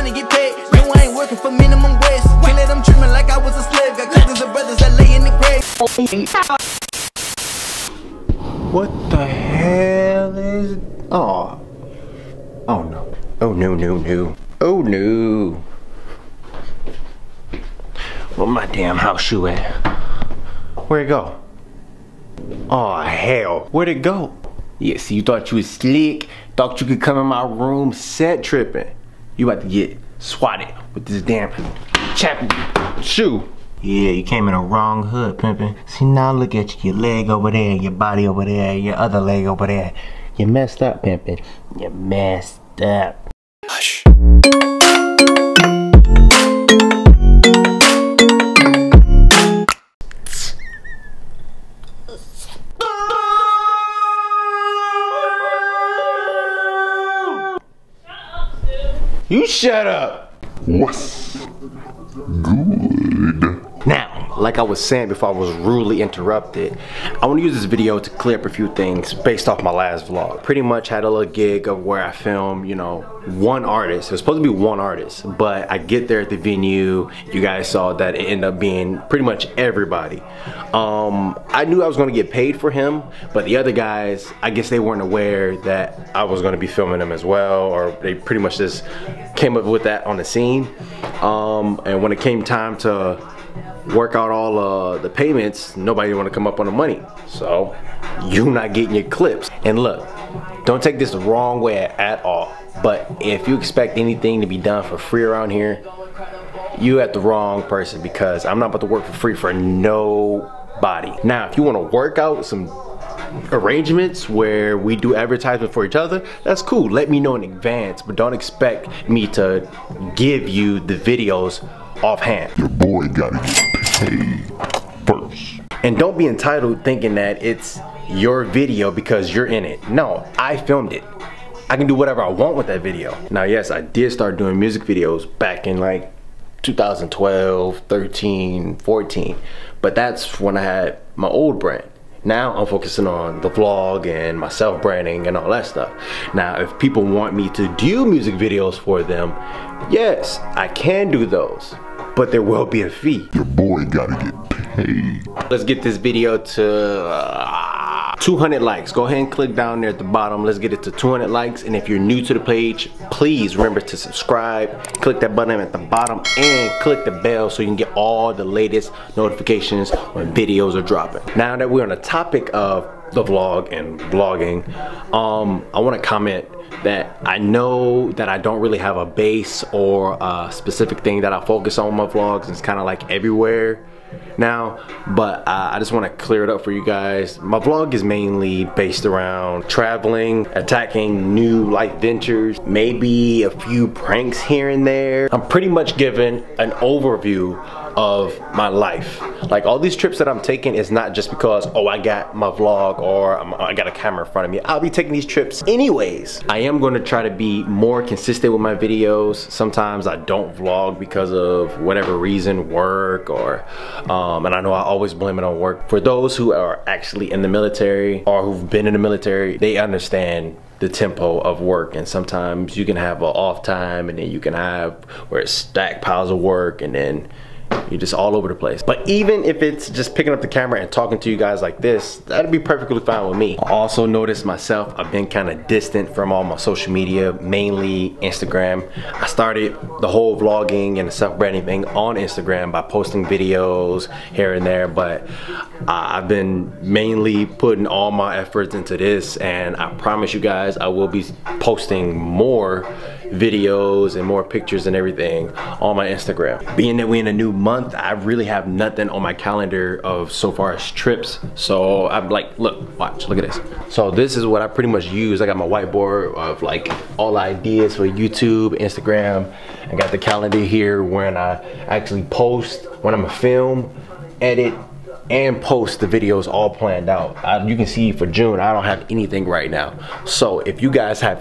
trying to get paid. No, I ain't working for minimum wage. Can't let them treat me like I was a slave. Got cousins and brothers that lay in the grave. What the hell is... Oh no. Oh no. Oh no. Where my damn house shoe at? Where'd it go? Oh hell, where'd it go? Yeah, see, you thought you was slick, thought you could come in my room set tripping. You about to get swatted with this damn chappy shoe. Yeah, you came in the wrong hood, pimpin'. See, now look at you, your leg over there, your body over there, your other leg over there. You messed up, pimpin'. You messed up. Hush. You shut up. What's good? Now, like I was saying before I was rudely interrupted, I want to use this video to clear up a few things based off my last vlog. Pretty much had a little gig of where I filmed, you know, one artist. It was supposed to be one artist, but I get there at the venue. You guys saw that it ended up being pretty much everybody. I knew I was going to get paid for him, but the other guys, I guess they weren't aware that I was going to be filming them as well, or they pretty much just came up with that on the scene. And when it came time to work out all the payments, nobody want to come up on the money, so you not getting your clips. And look, don't take this the wrong way at all, but if you expect anything to be done for free around here, you at the wrong person, because I'm not about to work for free for nobody. Now, if you want to work out some arrangements where we do advertisement for each other, that's cool. Let me know in advance, but don't expect me to give you the videos offhand. Your boy gotta get paid first. And don't be entitled thinking that it's your video because you're in it. No, I filmed it. I can do whatever I want with that video. Now, yes, I did start doing music videos back in like 2012, 13, 14, but that's when I had my old brand. Now I'm focusing on the vlog and my self-branding and all that stuff. Now, if people want me to do music videos for them, yes, I can do those, but there will be a fee. Your boy gotta get paid. Let's get this video to 200 likes. Go ahead and click down there at the bottom. Let's get it to 200 likes. And if you're new to the page, please remember to subscribe. Click that button at the bottom and click the bell so you can get all the latest notifications when videos are dropping. Now that we're on the topic of the vlog and vlogging, I want to comment that I know that I don't really have a base or a specific thing that I focus on my vlogs. It's kind of like everywhere now, but I just want to clear it up for you guys. My vlog is mainly based around traveling, attacking new life ventures, maybe a few pranks here and there. I'm pretty much giving an overview of my life. Like, all these trips that I'm taking is not just because, oh, I got my vlog or I got a camera in front of me. I'll be taking these trips anyways. I am going to try to be more consistent with my videos. Sometimes I don't vlog because of whatever reason, work or and I know I always blame it on work. For those who are actually in the military or who've been in the military, they understand the tempo of work, and sometimes you can have an off time and then you can have where it's stacked piles of work and then you're just all over the place. But even if it's just picking up the camera and talking to you guys like this, that'd be perfectly fine with me. I also noticed myself, I've been kind of distant from all my social media, mainly Instagram. I started the whole vlogging and the self-branding thing on Instagram by posting videos here and there, but I've been mainly putting all my efforts into this, and I promise you guys I will be posting more videos and more pictures and everything on my Instagram. Being that we're in a new month, I really have nothing on my calendar of so far as trips, so I'm like, look, watch, look at this. So this is what I pretty much use. I got my whiteboard of like all the ideas for YouTube, Instagram. I got the calendar here when I actually post, when I'm gonna film, edit, and post the videos all planned out. You can see for June, I don't have anything right now. So if you guys have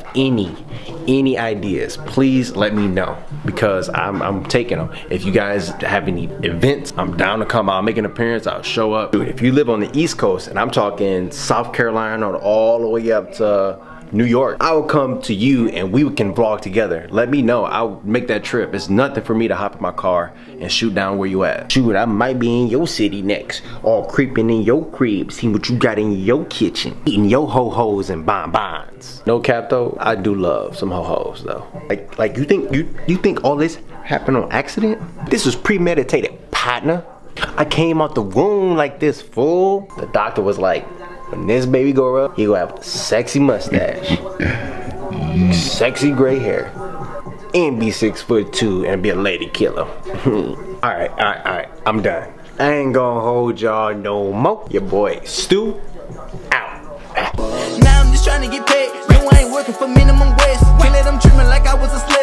any ideas, please let me know, because I'm taking them. If you guys have any events, I'm down to come. I'll make an appearance, I'll show up. Dude, if you live on the East Coast, and I'm talking South Carolina all the way up to New York, I will come to you and we can vlog together. Let me know. I'll make that trip. It's nothing for me to hop in my car and shoot down where you at. Shoot, I might be in your city next, all creeping in your crib, seeing what you got in your kitchen, eating your ho-hos and bonbons. No cap though, I do love some ho-hos though. Like you think all this happened on accident? This was premeditated, partner. I came out the womb like this, fool. The doctor was like, when this baby grow up, he gonna have a sexy mustache, sexy gray hair, and be 6'2" and be a lady killer. Alright, I'm done. I ain't gonna hold y'all no more. Your boy Stu out. Now I'm just trying to get paid. No, I ain't working for minimum wage. Can't let them treat me like I was a slave.